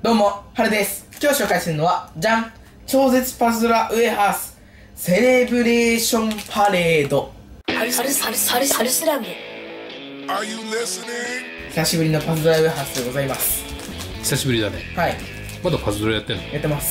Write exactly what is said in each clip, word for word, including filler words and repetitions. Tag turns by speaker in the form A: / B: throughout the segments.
A: どうも、はるです。今日紹介するのは、じゃん、超絶パズドラウェハースセレブレーションパレード。
B: ハルハルハルハルハルスラム。
A: 久しぶりのパズドラウェハースでございます。
C: 久しぶりだね。
A: はい。
C: まだパズドラやってんの？
A: やってます。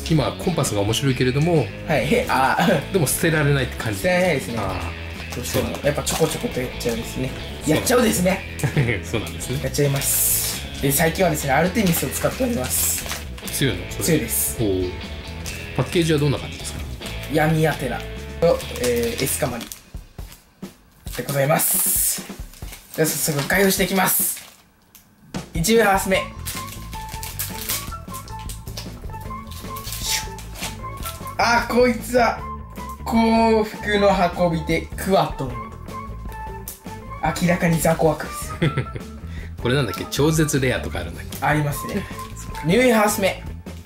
C: 今コンパスが面白いけれども、
A: はい、へ、あー
C: でも捨てられないって感じ。
A: 捨てられないですね。
C: あ
A: どうしてもやっぱちょこちょことやっちゃうですね。やっちゃうですね。
C: あそうなんですね。
A: やっちゃいます。で、最近はですね、アルテミスを使っております。
C: 強いの？それ
A: 強いです。
C: おー。パッケージはどんな感じですか？
A: 闇アテナと、えー、エスカマリでございます。では早速開封していきます。いちウェハース目、あー、こいつは幸福の運び手クワトン。明らかにザコ枠ですよ。
C: これなんだっけ？超絶レアとかあるんだっけ？
A: ありますね。にウェハース目、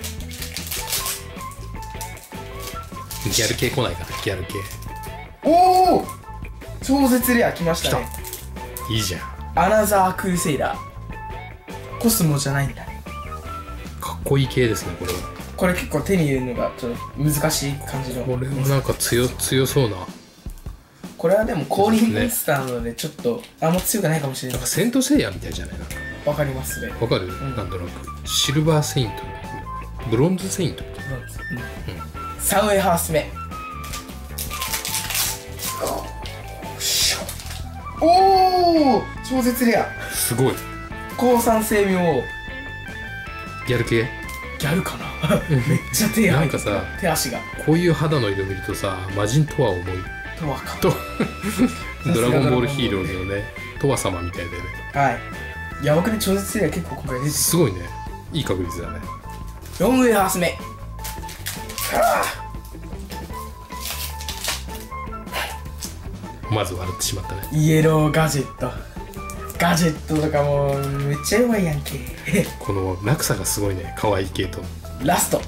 C: ギャル系来ないかな？ギャル系
A: おお、超絶レア来ましたね。
C: いいじゃん。
A: アナザークルセイダー。コスモじゃないんだね。
C: かっこいい系ですね、これは。
A: これ結構手に入れるのがちょっと難しい感じの。
C: これはなんか強強そうな。
A: これはでも降臨モンスターなのでちょっとあんま強くないかもしれない。
C: なんかセントセイヤみたいじゃない？なんか
A: わかりますね。
C: わかる？
A: ん
C: なんとなくシルバーセイント、ブロンズセイント。
A: さんウェハース目、おお、超絶レア。
C: すごい。
A: 高酸性名王。
C: ギャル系？
A: ギャルかな。めっちゃ手入ってる。
C: なんかさ、
A: 手足が
C: こういう肌の色見るとさ、魔人とは思い
A: とわか
C: とドラゴンボールヒーローのね、トワ様みたいでね。
A: はい。いや、僕ね、超絶レア結構今回出てる。
C: すごいね。いい確率だね。
A: よんウェハース目、
C: まず笑ってしまったね。
A: イエローガジェット。ガジェットとかもうめっちゃうまいやんけ。
C: この落差がすごいね。可愛い系と。
A: ラスト、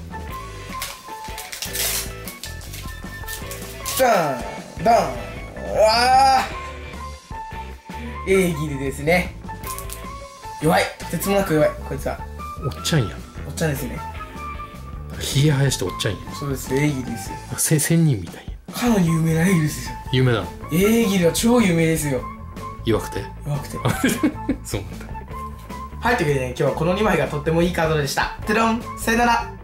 A: ダンダン、うわー、エーギルですね。弱い、とてつもなく弱い。こいつは
C: おっちゃんやん。
A: おっちゃんですね。
C: ひげ生やしておっちゃんやん。
A: そうです、エーギルですよ。
C: せ仙人みたいや。
A: かの有名なエーギルですよ。
C: 有名なの？
A: エーギルは超有名ですよ。
C: 弱くて
A: 弱くて。
C: そうなんだ。
A: はい、というわけでね、今日はこのにまいがとってもいいカードでした。てろん、さよなら。